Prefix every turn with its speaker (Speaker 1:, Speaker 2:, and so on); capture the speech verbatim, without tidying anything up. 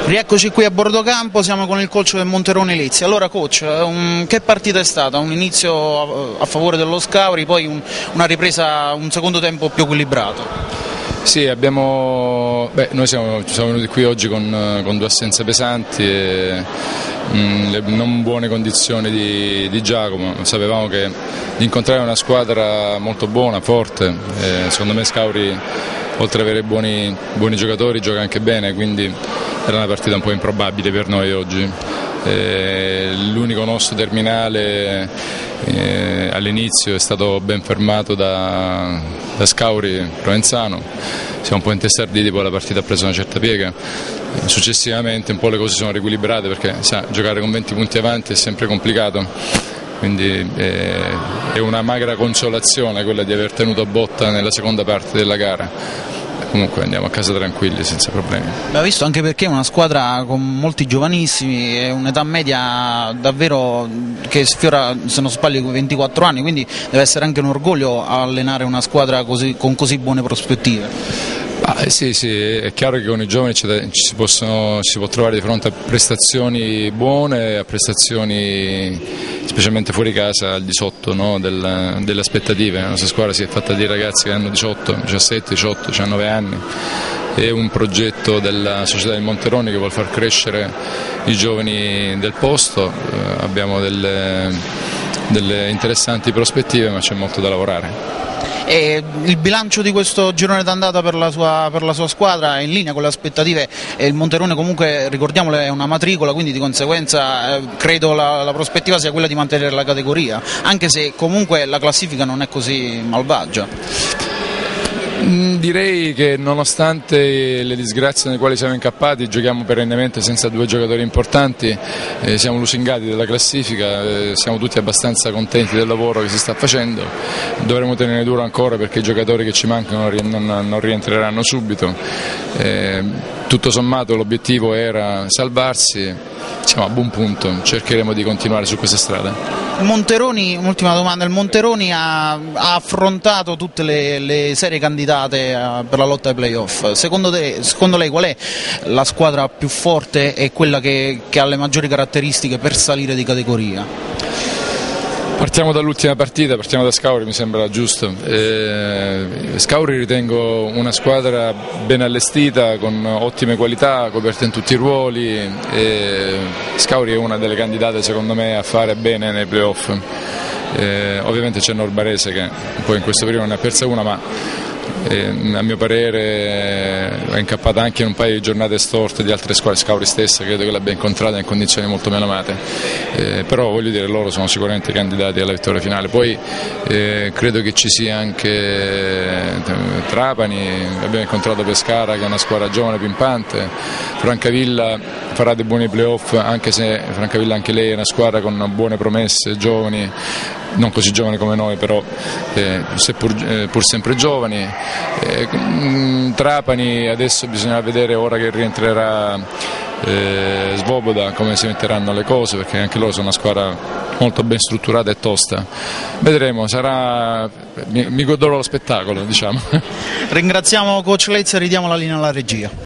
Speaker 1: Rieccoci qui a bordo campo, siamo con il coach del Monterone Lezzi. Allora coach, um, che partita è stata? Un inizio a, a favore dello Scauri, poi un, una ripresa, un secondo tempo più equilibrato.
Speaker 2: Sì, abbiamo, beh, noi siamo, siamo venuti qui oggi con, con due assenze pesanti e mh, le non buone condizioni di, di Giacomo. Sapevamo che di incontrare una squadra molto buona, forte, e secondo me Scauri, oltre ad avere buoni, buoni giocatori, gioca anche bene, quindi era una partita un po' improbabile per noi oggi. Eh, l'unico nostro terminale eh, all'inizio è stato ben fermato da, da Scauri Provenzano, siamo un po' intestarditi, poi la partita ha preso una certa piega, successivamente un po' le cose sono riequilibrate perché sa, giocare con venti punti avanti è sempre complicato, quindi eh, è una magra consolazione quella di aver tenuto a botta nella seconda parte della gara. Comunque andiamo a casa tranquilli, senza problemi.
Speaker 1: L'ho visto anche perché è una squadra con molti giovanissimi, è un'età media davvero che sfiora, se non sbaglio, ventiquattro anni, quindi deve essere anche un orgoglio allenare una squadra così, con così buone prospettive.
Speaker 2: Ah, sì, sì, è chiaro che con i giovani ci si, possono, ci si può trovare di fronte a prestazioni buone, a prestazioni specialmente fuori casa al di sotto, no, del, delle aspettative. La nostra squadra si è fatta di ragazzi che hanno diciotto, diciassette, diciotto, diciannove anni. È un progetto della società del Monterone che vuole far crescere i giovani del posto, eh, abbiamo delle, delle interessanti prospettive, ma c'è molto da lavorare.
Speaker 1: E il bilancio di questo girone d'andata per la sua, per la sua squadra è in linea con le aspettative, e il Monterone comunque, ricordiamolo, è una matricola, quindi di conseguenza eh, credo la, la prospettiva sia quella di mantenere la categoria, anche se comunque la classifica non è così malvagia.
Speaker 2: Direi che nonostante le disgrazie nelle quali siamo incappati, giochiamo perennemente senza due giocatori importanti, eh, siamo lusingati della classifica, eh, siamo tutti abbastanza contenti del lavoro che si sta facendo, dovremo tenere duro ancora perché i giocatori che ci mancano non, non rientreranno subito. Eh, tutto sommato l'obiettivo era salvarsi, siamo a buon punto, cercheremo di continuare su questa strada.
Speaker 1: Monteroni, un'ultima domanda, il Monteroni ha, ha affrontato tutte le, le serie candidate a, per la lotta ai playoff. Secondo, te, secondo lei qual è la squadra più forte e quella che, che ha le maggiori caratteristiche per salire di categoria?
Speaker 2: Partiamo dall'ultima partita, partiamo da Scauri, mi sembra giusto. Eh, Scauri ritengo una squadra ben allestita, con ottime qualità, coperta in tutti i ruoli. Eh, Scauri è una delle candidate secondo me a fare bene nei playoff. Eh, ovviamente c'è Norbarese che poi in questo periodo non ne ha persa una, ma eh, a mio parere è incappata anche in un paio di giornate storte di altre squadre. Scauri stessa credo che l'abbia incontrata in condizioni molto menomate, eh, però voglio dire, loro sono sicuramente candidati alla vittoria finale. Poi eh, credo che ci sia anche eh, Trapani, abbiamo incontrato Pescara che è una squadra giovane, pimpante. Francavilla farà dei buoni playoff, anche se Francavilla anche lei è una squadra con buone promesse, giovani, non così giovani come noi, però eh, seppur eh, pur sempre giovani. Eh, mh, Trapani adesso bisogna vedere, ora che rientrerà eh, Svoboda, come si metteranno le cose, perché anche loro sono una squadra molto ben strutturata e tosta. Vedremo, sarà, mi, mi godrò lo spettacolo, diciamo.
Speaker 1: Ringraziamo coach Lezzi e ridiamo la linea alla regia.